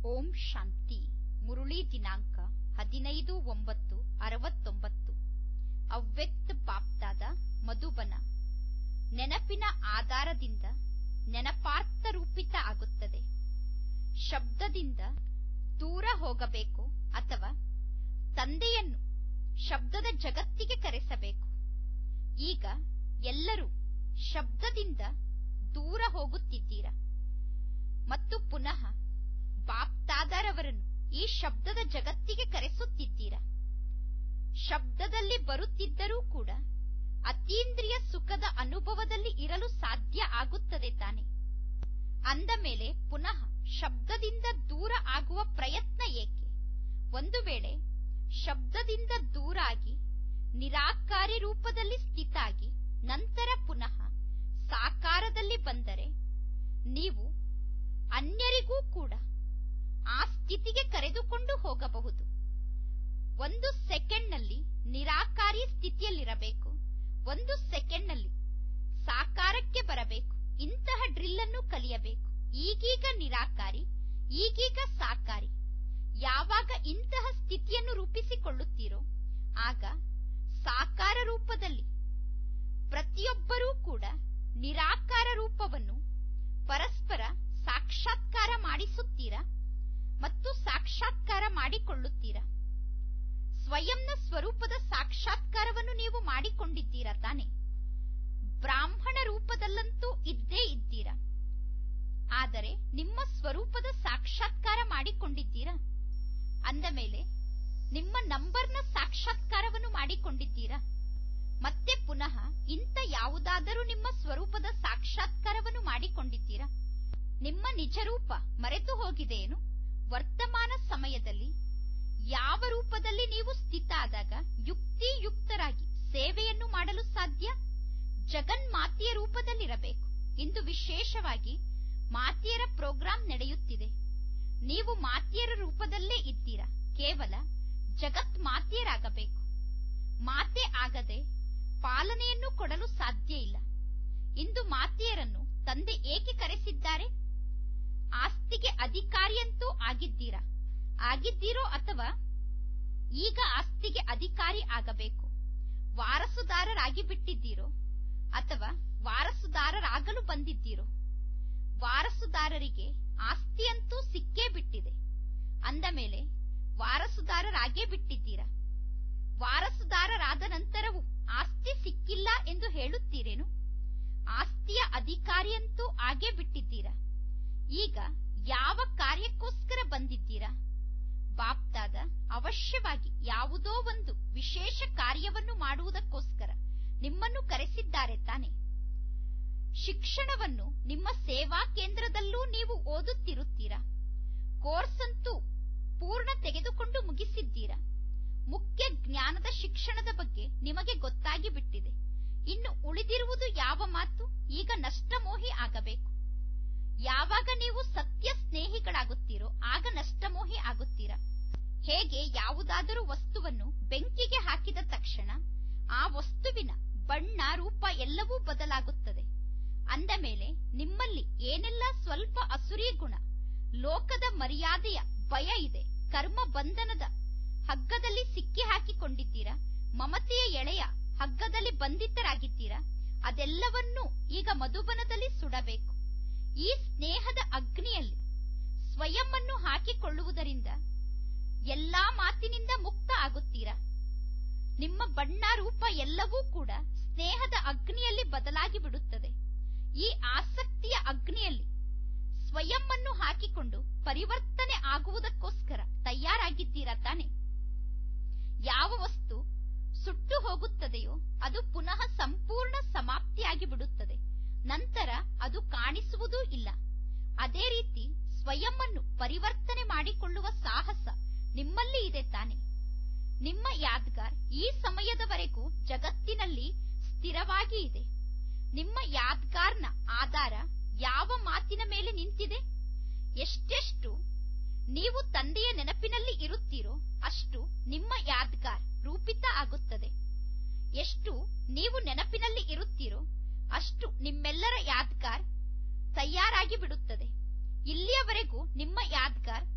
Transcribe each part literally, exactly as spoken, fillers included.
ಓಂ ಶಾಂತಿ. ಮುರುಳಿ ದಿನಾಂಕ ಹದಿನೈದು ಒಂಬತ್ತು ಅರವತ್ತೊಂಬತ್ತು. ಅವ್ಯಕ್ತ ಬಾಪ್ದಾದ ಮಧುಬನ. ನೆನಪಿನ ಆಧಾರದಿಂದ ನೆನಪಾರ್ಥ ರೂಪಿತ ಆಗುತ್ತದೆ. ಶಬ್ದದಿಂದ ದೂರ ಹೋಗಬೇಕು ಅಥವಾ ತಂದೆಯನ್ನು ಶಬ್ದದ ಜಗತ್ತಿಗೆ ಕರೆಸಬೇಕು. ಈಗ ಎಲ್ಲರೂ ಶಬ್ದದಿಂದ ದೂರ ಹೋಗುತ್ತಿದ್ದೀರಾ ಮತ್ತು ಪುನಃ ಬಾಪ್ದಾದರವರನ್ನು ಈ ಶಬ್ದದ ಜಗತ್ತಿಗೆ ಕರೆಸುತ್ತಿದ್ದೀರಾ. ಶಬ್ದದಲ್ಲಿ ಬರುತ್ತಿದ್ದರೂ ಕೂಡ ಅತೀಂದ್ರಿಯ ಸುಖದ ಅನುಭವದಲ್ಲಿ ಇರಲು ಸಾಧ್ಯ ಆಗುತ್ತದೆ ತಾನೆ. ಅಂದ ಮೇಲೆ ಪುನಃ ಶಬ್ದದಿಂದ ದೂರ ಆಗುವ ಪ್ರಯತ್ನ ಏಕೆ? ಒಂದು ವೇಳೆ ಶಬ್ದದಿಂದ ದೂರ ಆಗಿ ನಿರಾಕಾರಿ ರೂಪದಲ್ಲಿ ಸ್ಥಿತಾಗಿ ನಂತರ ಪುನಃ ಸಾಕಾರದಲ್ಲಿ ಬಂದರೆ ನೀವು ಅನ್ಯರಿಗೂ ಕೂಡ ಆ ಸ್ಥಿತಿಗೆ ಕರೆದುಕೊಂಡು ಹೋಗಬಹುದು. ಒಂದು ಸೆಕೆಂಡ್ನಲ್ಲಿ ನಿರಾಕಾರಿ ಸ್ಥಿತಿಯಲ್ಲಿರಬೇಕು, ಒಂದು ಸೆಕೆಂಡ್ನಲ್ಲಿ ಸಾಕಾರಕ್ಕೆ ಬರಬೇಕು. ಇಂತಹ ಡ್ರಿಲ್ ಅನ್ನು ಕಲಿಯಬೇಕು. ಈಗೀಗ ನಿರಾಕಾರಿ, ಈಗೀಗ ಸಾಕಾರಿ. ಯಾವಾಗ ಇಂತಹ ಸ್ಥಿತಿಯನ್ನು ರೂಪಿಸಿಕೊಳ್ಳುತ್ತೀರೋ ಆಗ ಸಾಕಾರ ರೂಪದಲ್ಲಿ ಪ್ರತಿಯೊಬ್ಬರೂ ಕೂಡ ನಿರಾಕಾರ ರೂಪವನ್ನು ಪರಸ್ಪರ ಸಾಕ್ಷಾತ್ಕಾರ ಮಾಡಿಸುತ್ತೀರಾ ಮತ್ತು ಸಾಕ್ಷಾತ್ಕಾರ ಮಾಡಿಕೊಳ್ಳುತ್ತೀರಾ. ಸ್ವಯಂನ ಸ್ವರೂಪದ ಸಾಕ್ಷಾತ್ಕಾರವನ್ನು ನೀವು ಮಾಡಿಕೊಂಡಿದ್ದೀರಾ ತಾನೆ. ಬ್ರಾಹ್ಮಣ ರೂಪದಲ್ಲಂತೂ ಇದ್ದೇ ಇದ್ದೀರಾ, ಆದರೆ ನಿಮ್ಮ ಸ್ವರೂಪದ ಸಾಕ್ಷಾತ್ಕಾರ ಮಾಡಿಕೊಂಡಿದ್ದೀರಾ. ಅಂದ ಮೇಲೆ ನಿಮ್ಮ ನಂಬರ್ನ ಸಾಕ್ಷಾತ್ಕಾರವನ್ನು ಮಾಡಿಕೊಂಡಿದ್ದೀರಾ. ಮತ್ತೆ ಪುನಃ ಇಂಥ ಯಾವುದಾದರೂ ನಿಮ್ಮ ಸ್ವರೂಪದ ಸಾಕ್ಷಾತ್ಕಾರವನ್ನು ಮಾಡಿಕೊಂಡಿದ್ದೀರಾ. ನಿಮ್ಮ ನಿಜರೂಪ ಮರೆತು ಹೋಗಿದೆಯೇನು? ವರ್ತಮಾನ ಸಮಯದಲ್ಲಿ ಯಾವ ರೂಪದಲ್ಲಿ ನೀವು ಸ್ಥಿತ ಆದಾಗ ಯುಕ್ತಿಯುಕ್ತರಾಗಿ ಸೇವೆಯನ್ನು ಮಾಡಲು ಸಾಧ್ಯ? ಜಗನ್ಮಾತೆಯ ರೂಪದಲ್ಲಿರಬೇಕು. ಇಂದು ವಿಶೇಷವಾಗಿ ಮಾತೆಯರ ಪ್ರೋಗ್ರಾಂ ನಡೆಯುತ್ತಿದೆ. ನೀವು ಮಾತೆಯರ ರೂಪದಲ್ಲೇ ಇದ್ದೀರಾ. ಕೇವಲ ಜಗತ್ ಮಾತೆಯರಾಗಬೇಕು. ಮಾತೆ ಆಗದೆ ಪಾಲನೆಯನ್ನು ಕೊಡಲು ಸಾಧ್ಯ ಇಲ್ಲ. ಇಂದು ಮಾತೆಯರನ್ನು ತಂದೆ ಏಕೆ ಕರೆಸಿದ್ದಾರೆ? ಆಸ್ತಿಗೆ ಅಧಿಕಾರಿಯಂತೂ ಆಗಿದ್ದೀರಾ, ಆಗಿದ್ದೀರೋ ಅಥವಾ ಈಗ ಆಸ್ತಿಗೆ ಅಧಿಕಾರಿ ಆಗಬೇಕು. ವಾರಸುದಾರರಾಗಿ ಬಿಟ್ಟಿದ್ದೀರೋ ಅಥವಾ ವಾರಸುದಾರರಾಗಲು ಬಂದಿದ್ದೀರೋ? ವಾರಸುದಾರರಿಗೆ ಆಸ್ತಿಯಂತೂ ಸಿಕ್ಕೇ ಬಿಟ್ಟಿದೆ. ಅಂದ ಮೇಲೆ ವಾರಸುದಾರರಾಗೇ ಬಿಟ್ಟಿದ್ದೀರಾ. ವಾರಸುದಾರರಾದ ನಂತರವೂ ಆಸ್ತಿ ಸಿಕ್ಕಿಲ್ಲ ಎಂದು ಹೇಳುತ್ತೀರೇನು? ಆಸ್ತಿಯ ಅಧಿಕಾರಿಯಂತೂ ಆಗೇ ಬಿಟ್ಟಿದ್ದೀರಾ. ಈಗ ಯಾವ ಕಾರ್ಯಕ್ಕೋಸ್ಕರ ಬಂದಿದ್ದೀರಾ? ಬಾಪ್ದಾದ ಅವಶ್ಯವಾಗಿ ಯಾವುದೋ ಒಂದು ವಿಶೇಷ ಕಾರ್ಯವನ್ನು ಮಾಡುವುದಕ್ಕೋಸ್ಕರ ನಿಮ್ಮನ್ನು ಕರೆಸಿದ್ದಾರೆ ತಾನೆ. ಶಿಕ್ಷಣವನ್ನು ನಿಮ್ಮ ಸೇವಾ ಕೇಂದ್ರದಲ್ಲೂ ನೀವು ಓದುತ್ತಿರುತ್ತೀರಾ. ಕೋರ್ಸ್ ಅಂತೂ ಪೂರ್ಣ ತೆಗೆದುಕೊಂಡು ಮುಗಿಸಿದ್ದೀರಾ. ಮುಖ್ಯ ಜ್ಞಾನದ ಶಿಕ್ಷಣದ ಬಗ್ಗೆ ನಿಮಗೆ ಗೊತ್ತಾಗಿ ಬಿಟ್ಟಿದೆ. ಇನ್ನು ಉಳಿದಿರುವುದು ಯಾವ ಮಾತು? ಈಗ ನಷ್ಟಮೋಹಿ ಆಗಬೇಕು. ಯಾವಾಗ ನೀವು ಸತ್ಯ ಸ್ನೇಹಿಗಳಾಗುತ್ತೀರೋ ಆಗ ನಷ್ಟಮೋಹಿ ಆಗುತ್ತೀರಾ. ಹೇಗೆ ಯಾವುದಾದರೂ ವಸ್ತುವನ್ನು ಬೆಂಕಿಗೆ ಹಾಕಿದ ತಕ್ಷಣ ಆ ವಸ್ತುವಿನ ಬಣ್ಣ, ರೂಪ ಎಲ್ಲವೂ ಬದಲಾಗುತ್ತದೆ. ಅಂದ ಮೇಲೆ ನಿಮ್ಮಲ್ಲಿ ಏನೆಲ್ಲ ಸ್ವಲ್ಪ ಅಸುರಿ ಗುಣ, ಲೋಕದ ಮರ್ಯಾದೆಯ ಭಯ ಇದೆ, ಕರ್ಮ ಬಂಧನದ ಹಗ್ಗದಲ್ಲಿ ಸಿಕ್ಕಿ ಹಾಕಿಕೊಂಡಿದ್ದೀರಾ, ಮಮತೆಯ ಎಳೆಯ ಹಗ್ಗದಲ್ಲಿ ಬಂಧಿತರಾಗಿದ್ದೀರಾ, ಅದೆಲ್ಲವನ್ನೂ ಈಗ ಮಧುಬನದಲ್ಲಿ ಸುಡಬೇಕು. ಈ ಸ್ನೇಹದ ಅಗ್ನಿಯಲ್ಲಿ ಸ್ವಯಂವನ್ನು ಹಾಕಿಕೊಳ್ಳುವುದರಿಂದ ಎಲ್ಲಾ ಮಾತಿನಿಂದ ಮುಕ್ತ ಆಗುತ್ತೀರಾ. ನಿಮ್ಮ ಬಣ್ಣ, ರೂಪ ಎಲ್ಲವೂ ಕೂಡ ಸ್ನೇಹದ ಅಗ್ನಿಯಲ್ಲಿ ಬದಲಾಗಿ ಬಿಡುತ್ತದೆ. ಈ ಆಸಕ್ತಿಯ ಅಗ್ನಿಯಲ್ಲಿ ಸ್ವಯಂವನ್ನು ಹಾಕಿಕೊಂಡು ಪರಿವರ್ತನೆ ಆಗುವುದಕ್ಕೋಸ್ಕರ ತಯಾರಾಗಿದ್ದೀರಾ ತಾನೆ. ಯಾವ ವಸ್ತು ಸುಟ್ಟು ಹೋಗುತ್ತದೆಯೋ ಅದು ಪುನಃ ಸಂಪೂರ್ಣ ಸಮಾಪ್ತಿಯಾಗಿ ಬಿಡುತ್ತದೆ. ನಂತರ ಅದು ಕಾಣಿಸುವುದೂ ಇಲ್ಲ. ಅದೇ ರೀತಿ ಸ್ವಯಂವನ್ನು ಪರಿವರ್ತನೆ ಮಾಡಿಕೊಳ್ಳುವ ಸಾಹಸ ನಿಮ್ಮಲ್ಲಿ ಇದೆ ತಾನೆ. ನಿಮ್ಮ ಯಾದ್ಗಾರ್ ಈ ಸಮಯದವರೆಗೂ ಜಗತ್ತಿನಲ್ಲಿ ಸ್ಥಿರವಾಗಿ ಇದೆ. ನಿಮ್ಮ ಯಾದ್ಗಾರ್ನ ಆಧಾರ ಯಾವ ಮಾತಿನ ಮೇಲೆ ನಿಂತಿದೆ? ಎಷ್ಟೆಷ್ಟು ನೀವು ತಂದೆಯ ನೆನಪಿನಲ್ಲಿ ಇರುತ್ತೀರೋ ಅಷ್ಟು ನಿಮ್ಮ ಯಾದ್ಗಾರ್ ರೂಪಿತ ಆಗುತ್ತದೆ. ಎಷ್ಟು ನೀವು ನೆನಪಿನಲ್ಲಿ ಇರುತ್ತೀರೋ ಅಷ್ಟು ನಿಮ್ಮೆಲ್ಲರ ಯಾದ್ಗಾರ್ ತಯಾರಾಗಿ ಬಿಡುತ್ತದೆ. ಇಲ್ಲಿಯವರೆಗೂ ನಿಮ್ಮ ಯಾದ್ಗಾರ್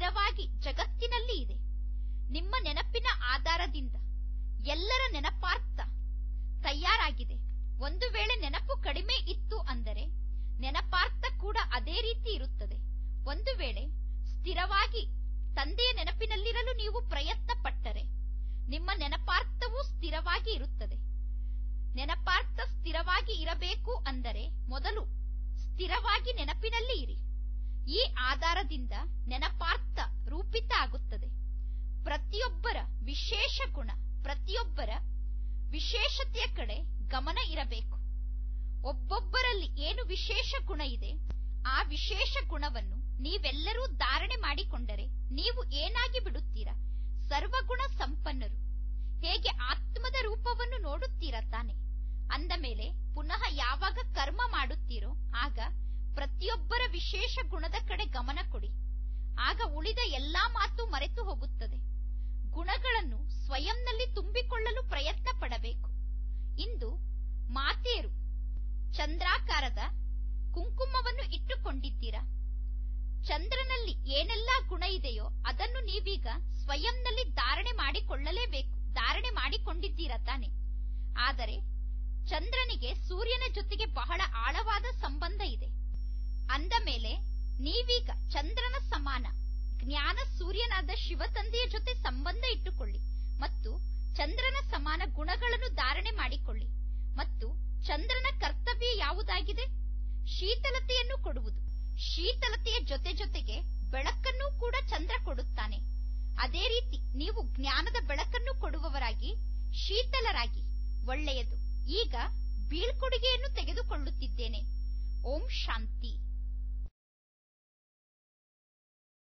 ಸ್ಥಿರವಾಗಿ ಜಗತ್ತಿನಲ್ಲಿ ಇದೆ. ನಿಮ್ಮ ನೆನಪಿನ ಆಧಾರದಿಂದ ಎಲ್ಲರ ನೆನಪಾರ್ಥ ತಯಾರಾಗಿದೆ. ಒಂದು ವೇಳೆ ನೆನಪು ಕಡಿಮೆ ಇತ್ತು ಅಂದರೆ ನೆನಪಾರ್ಥ ಕೂಡ ಅದೇ ರೀತಿ ಇರುತ್ತದೆ. ಒಂದು ವೇಳೆ ಸ್ಥಿರವಾಗಿ ತಂದೆಯ ನೆನಪಿನಲ್ಲಿರಲು ನೀವು ಪ್ರಯತ್ನ ಪಟ್ಟರೆ ನಿಮ್ಮ ನೆನಪಾರ್ಥವೂ ಸ್ಥಿರವಾಗಿ ಇರುತ್ತದೆ. ನೆನಪಾರ್ಥ ಸ್ಥಿರವಾಗಿ ಇರಬೇಕು ಅಂದರೆ ಮೊದಲು ಸ್ಥಿರವಾಗಿ ನೆನಪಿನಲ್ಲಿ ಇರಿ. ಈ ಆಧಾರದಿಂದ ನೆನಪಾರ್ಥ ರೂಪಿತ ಆಗುತ್ತದೆ. ಪ್ರತಿಯೊಬ್ಬರ ವಿಶೇಷ ಗುಣ, ಪ್ರತಿಯೊಬ್ಬರ ವಿಶೇಷತೆಯ ಕಡೆ ಗಮನ ಇರಬೇಕು. ಒಬ್ಬೊಬ್ಬರಲ್ಲಿ ಏನು ವಿಶೇಷ ಗುಣ ಇದೆ, ಆ ವಿಶೇಷ ಗುಣವನ್ನು ನೀವೆಲ್ಲರೂ ಧಾರಣೆ ಮಾಡಿಕೊಂಡರೆ ನೀವು ಏನಾಗಿ ಬಿಡುತ್ತೀರಾ? ಸರ್ವಗುಣ ಸಂಪನ್ನರು. ಹೇಗೆ ಆತ್ಮದ ರೂಪವನ್ನು ನೋಡುತ್ತೀರಾ ತಾನೆ? ಅಂದ ಮೇಲೆ ಪುನಃ ಯಾವಾಗ ಕರ್ಮ ಮಾಡುತ್ತೀರೋ ಆಗ ಪ್ರತಿಯೊಬ್ಬರ ವಿಶೇಷ ಗುಣದ ಕಡೆ ಗಮನ ಕೊಡಿ. ಆಗ ಉಳಿದ ಎಲ್ಲಾ ಮಾತು ಮರೆತು ಹೋಗುತ್ತದೆ. ಗುಣಗಳನ್ನು ಸ್ವಯಂನಲ್ಲಿ ತುಂಬಿಕೊಳ್ಳಲು ಪ್ರಯತ್ನ ಪಡಬೇಕು. ಇಂದು ಮಾತೆಯರು ಚಂದ್ರಾಕಾರದ ಕುಂಕುಮವನ್ನು ಇಟ್ಟುಕೊಂಡಿದ್ದೀರಾ. ಚಂದ್ರನಲ್ಲಿ ಏನೆಲ್ಲಾ ಗುಣ ಇದೆಯೋ ಅದನ್ನು ನೀವೀಗ ಸ್ವಯಂನಲ್ಲಿ ಧಾರಣೆ ಮಾಡಿಕೊಳ್ಳಲೇಬೇಕು. ಧಾರಣೆ ಮಾಡಿಕೊಂಡಿದ್ದೀರಾ ತಾನೆ? ಆದರೆ ಚಂದ್ರನಿಗೆ ಸೂರ್ಯನ ಜೊತೆಗೆ ಬಹಳ ಆಳವಾದ ಸಂಬಂಧ ಇದೆ. ಅಂದ ಮೇಲೆ ನೀವೀಗ ಚಂದ್ರನ ಸಮಾನ ಜ್ಞಾನ ಸೂರ್ಯನಾದ ಶಿವತಂದೆಯ ಜೊತೆ ಸಂಬಂಧ ಇಟ್ಟುಕೊಳ್ಳಿ ಮತ್ತು ಚಂದ್ರನ ಸಮಾನ ಗುಣಗಳನ್ನು ಧಾರಣೆ ಮಾಡಿಕೊಳ್ಳಿ. ಮತ್ತು ಚಂದ್ರನ ಕರ್ತವ್ಯ ಯಾವುದಾಗಿದೆ? ಶೀತಲತೆಯನ್ನು ಕೊಡುವುದು. ಶೀತಲತೆಯ ಜೊತೆ ಜೊತೆಗೆ ಬೆಳಕನ್ನು ಕೂಡ ಚಂದ್ರ ಕೊಡುತ್ತಾನೆ. ಅದೇ ರೀತಿ ನೀವು ಜ್ಞಾನದ ಬೆಳಕನ್ನು ಕೊಡುವವರಾಗಿ ಶೀತಲರಾಗಿ. ಒಳ್ಳೆಯದು. ಈಗ ಬೀಳ್ಕೊಡುಗೆಯನ್ನು ತೆಗೆದುಕೊಳ್ಳುತ್ತಿದ್ದೇನೆ. ಓಂ ಶಾಂತಿ.